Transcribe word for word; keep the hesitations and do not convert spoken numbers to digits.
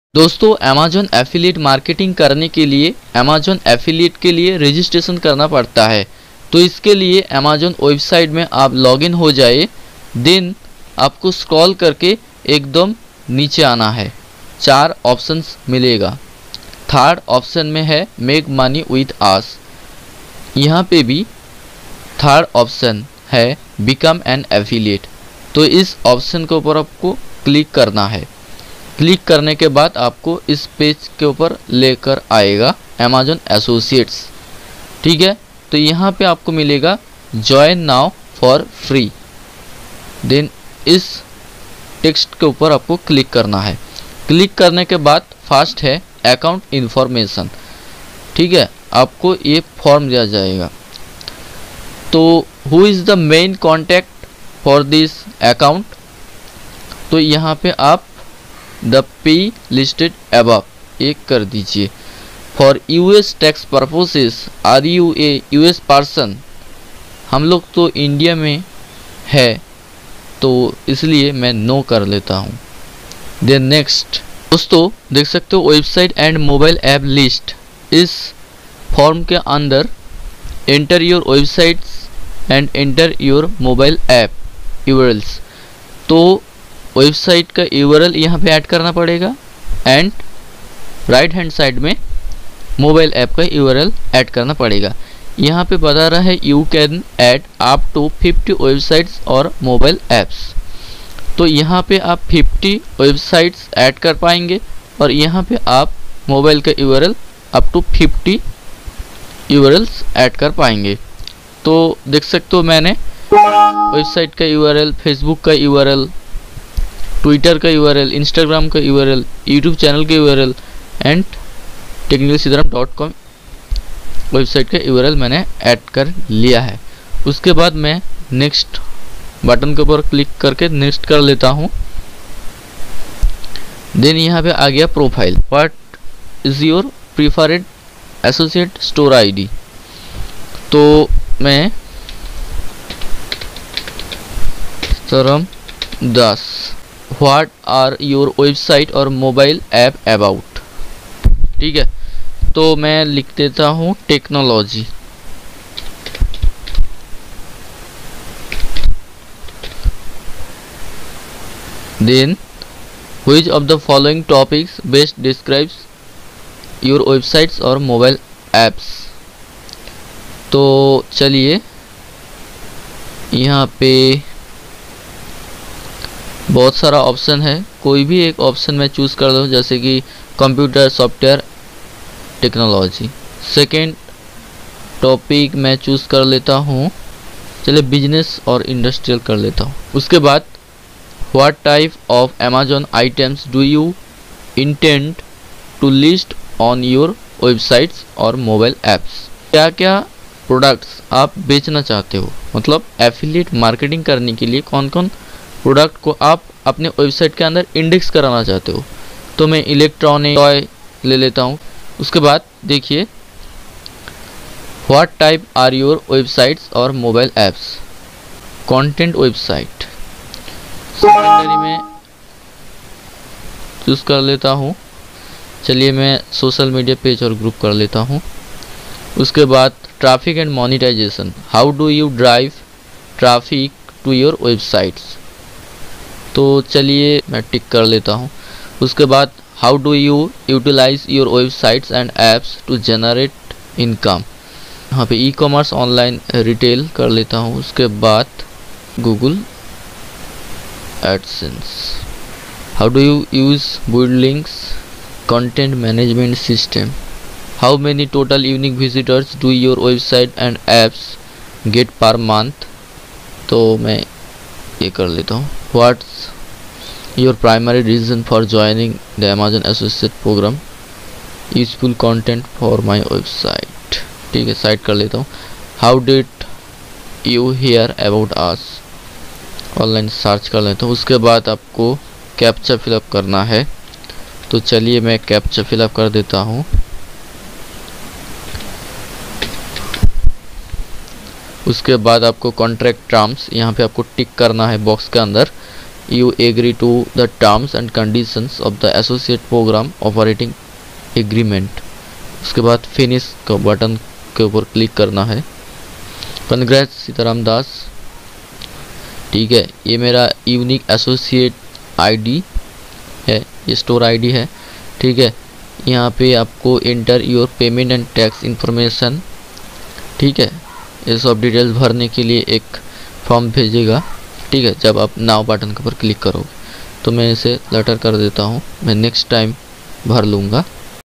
दोस्तों Amazon affiliate marketing करने के लिए अमेज़न एफिलिएट के लिए रजिस्ट्रेशन करना पड़ता है। तो इसके लिए अमेज़न वेबसाइट में आप लॉगिन हो जाए, देन आपको स्क्रॉल करके एकदम नीचे आना है। चार ऑप्शंस मिलेगा। थर्ड ऑप्शन में है मेक मनी विथ आस। यहाँ पे भी थर्ड ऑप्शन है बिकम एन एफिलिएट। तो इस ऑप्शन के ऊपर आपको क्लिक करना है। क्लिक करने के बाद आपको इस पेज के ऊपर लेकर आएगा अमेज़न एसोसिएट्स। ठीक है, तो यहाँ पे आपको मिलेगा join now for free. Then इस टेक्स्ट के ऊपर आपको क्लिक करना है। क्लिक करने के बाद फर्स्ट है अकाउंट इन्फॉर्मेशन। ठीक है, आपको ये फॉर्म दिया जाएगा। तो who is the main contact for this account, तो यहाँ पे आप द पे लिस्टेड अबव एक कर दीजिए। For US tax purposes are you a US person. हम लोग तो इंडिया में है तो इसलिए मैं नो कर लेता हूँ। देन नेक्स्ट दोस्तों देख सकते हो website and mobile app list. इस फॉर्म के अंदर enter your websites and enter your mobile app URLs. तो वेबसाइट का यूआरएल यहाँ पे ऐड करना पड़ेगा एंड राइट हैंड साइड में मोबाइल ऐप का यूआरएल ऐड करना पड़ेगा। यहाँ पे बता रहा है you can add up to fifty websites और मोबाइल ऐप्स। तो यहाँ पे आप फिफ्टी वेबसाइट्स ऐड कर पाएंगे और यहाँ पे आप मोबाइल का URL up to fifty URLs add कर पाएंगे। तो देख सकते हो मैंने वेबसाइट का यूआरएल, फेसबुक का यूआरएल, ट्विटर का यूआरएल, इंस्टाग्राम का यूआरएल, यूट्यूब चैनल का URL and technical Sitaram dot com website का यूआरएल मैंने ऐड कर लिया है। उसके बाद मैं नेक्स्ट बटन के ऊपर क्लिक करके नेक्स्ट कर लेता हूँ। देन यहाँ पे आ गया profile. What is your preferred associate store ID. तो मैं Saram Das. What are your website और मोबाइल ऐप अबाउट। ठीक है, तो मैं लिख देता हूँ technology. Then which of the following topics best describes your websites और मोबाइल ऐप्स। तो चलिए यहाँ पे बहुत सारा ऑप्शन है, कोई भी एक ऑप्शन मैं चूज़ कर दूँ, जैसे कि computer software technology. Second topic मैं चूज़ कर लेता हूँ, चलिए बिजनेस और इंडस्ट्रियल कर लेता हूँ। उसके बाद what type of Amazon items do you intend to list on your websites और मोबाइल ऐप्स। क्या क्या प्रोडक्ट्स आप बेचना चाहते हो, मतलब एफिलिएट मार्केटिंग करने के लिए कौन कौन प्रोडक्ट को आप अपने वेबसाइट के अंदर इंडेक्स कराना चाहते हो। तो मैं इलेक्ट्रॉनिक टॉय ले लेता हूँ। उसके बाद देखिए what type are your websites और mobile apps. Content website secondary में चूज़ कर लेता हूँ। चलिए मैं सोशल मीडिया पेज और ग्रुप कर लेता हूँ। उसके बाद traffic and monetization. How do you drive traffic to your websites. तो चलिए मैं टिक कर लेता हूँ। उसके बाद how do you utilize your websites and apps to generate income. यहाँ पे ई कॉमर्स ऑनलाइन रिटेल कर लेता हूँ। उसके बाद Google AdSense. How do you use build links content management system. How many total unique visitors do your website and apps get per month. तो मैं ये कर लेता हूँ। What's your primary reason for joining the Amazon associate program. Useful content for my website. ठीक है, site कर लेता हूँ। How did you hear about us. Online search कर लेता हूँ। उसके बाद आपको कैप्चा फिलअप करना है। तो चलिए मैं कैप्चा फिलअप कर देता हूँ। उसके बाद आपको कॉन्ट्रैक्ट टर्म्स यहाँ पे आपको टिक करना है बॉक्स के अंदर। You agree to the terms and conditions of the associate program operating agreement. उसके बाद फिनिश का बटन के ऊपर क्लिक करना है। कंग्रेट्स सीताराम दास। ठीक है, ये मेरा यूनिक एसोसिएट आईडी है, ये स्टोर आईडी है। ठीक है, यहाँ पे आपको enter your payment and tax information. ठीक है, ये सब डिटेल्स भरने के लिए एक फॉर्म भेजेगा। ठीक है, जब आप नाउ बटन के ऊपर क्लिक करोगे तो मैं इसे लेटर कर देता हूँ, मैं नेक्स्ट टाइम भर लूँगा।